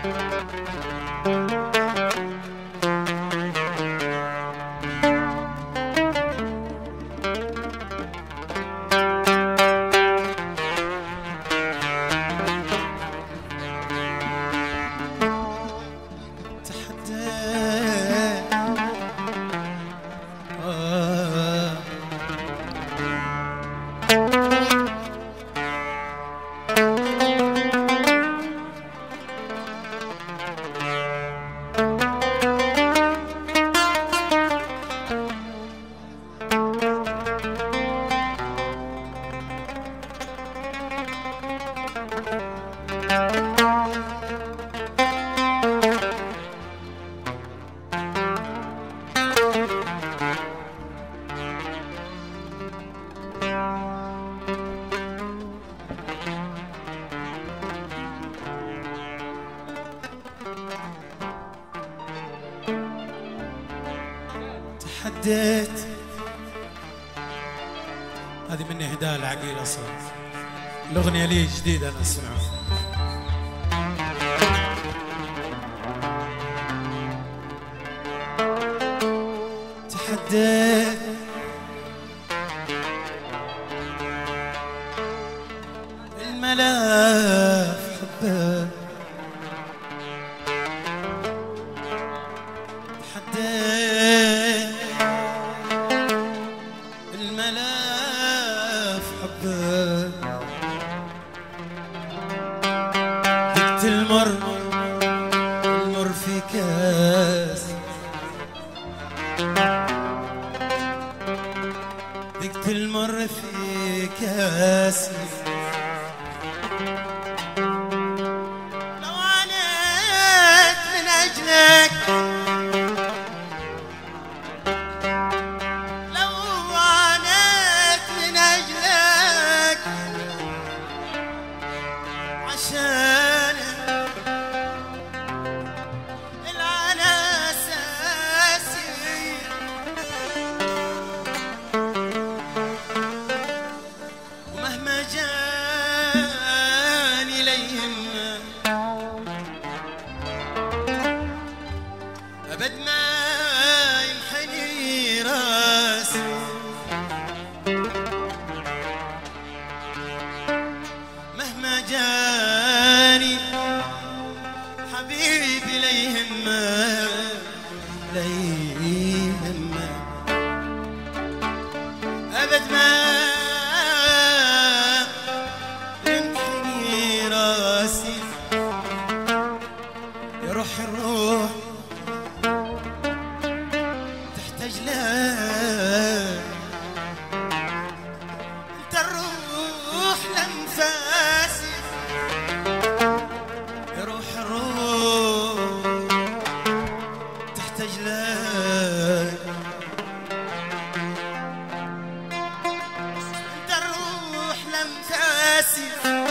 تحديت. هذه مني هدايا لعقيل اصلا، الاغنيه لي جديده انا اسمعها. تحديت الملاف حبك، تحديت الملاف حبك، ذقت المر في كاس، ذقت المر في كاس، لو عانيت من أجلك، لو عانيت من أجلك، عشانك العنا أساسي، ومهما جاني لا يهمك، أبد ما ينحني راسي، مهما جاني حبيبي لا يهمك، لا يهمك، أبد ما ينحني راسي، يا روح الروح تحتاج لك، انت الروح لانفاسي، يا روح الروح تحتاج لك، انت الروح لانفاسي،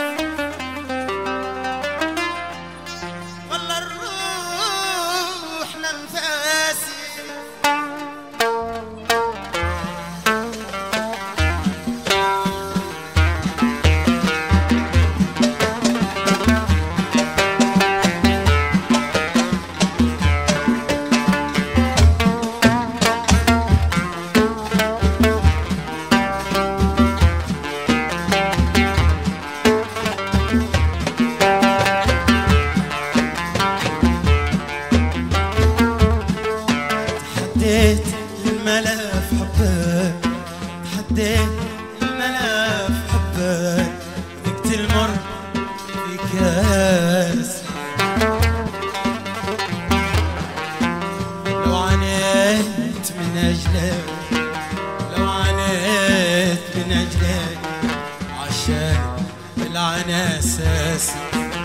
والله الروح لانفاسي. تحديت الملاف حبك، تحديت الملاف حبك، ذقت المر في كاس، لو عانيت من أجلك، لو عانيت من أجلك، عشان العنا أساسي،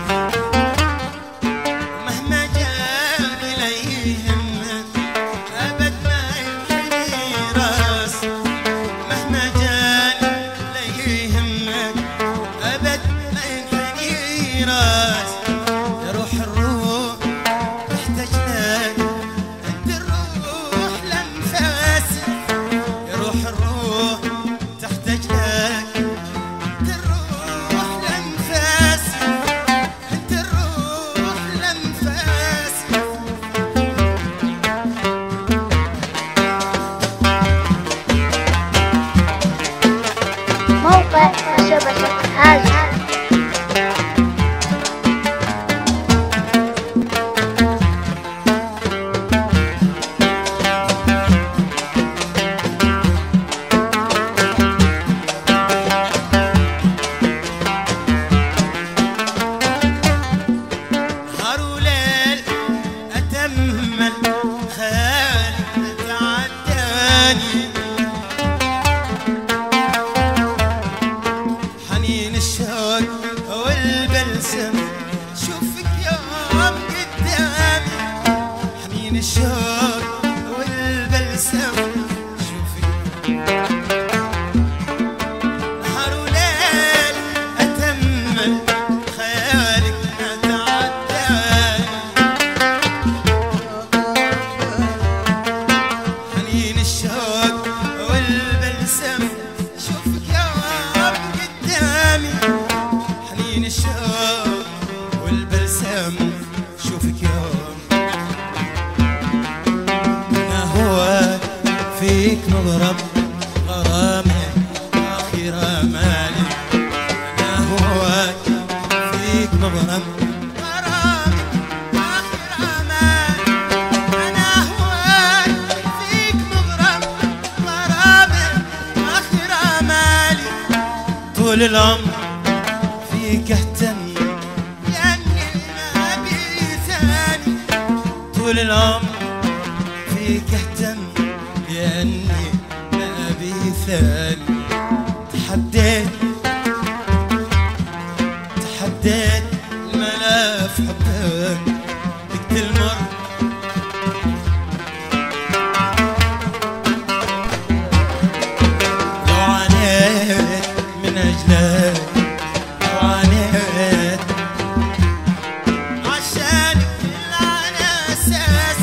مهما جاني لا يهمك، أبد ما ينحني راسي، مهما جاني لا يهمك، أبد ما ينحني راسي، يا روح الروح تحتاج لك، أنت الروح لانفاسي، يا روح الروح تحتاج لك، أنت الروح لانفاسي. الشوق والبلسم شوفك يوم قدامي، حنين الشوق والبلسم شوفك نهار وليل أتمل خيالك أتعداني، حنين الشوق والبلسم شوفك يوم قدامي، حنين الشوق والبلسم شوفك يوم. أنا هو فيك مغرم غرامي آخر أمالي، أنا هو فيك مغرم غرامي آخر أمالي، أنا هو فيك مغرم غرامي آخر أمالي، طول العمر فيك اهتم لأني ما بي ثاني، طول العمر فيك اهتم لأني ما بي ثاني، تحديت الملاف حبك بكل مرة، لو عانيت من أجلك، لو عانيت عشانك على أساس،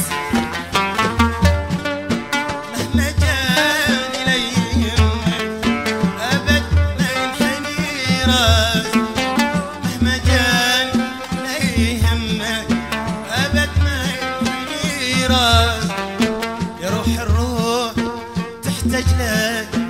مهما جاني لا يهمك أبد ما ينحني راسي، مهما جاني لا يهمك أبد ما ينحني راسي، يا روح الروح تحتاج لك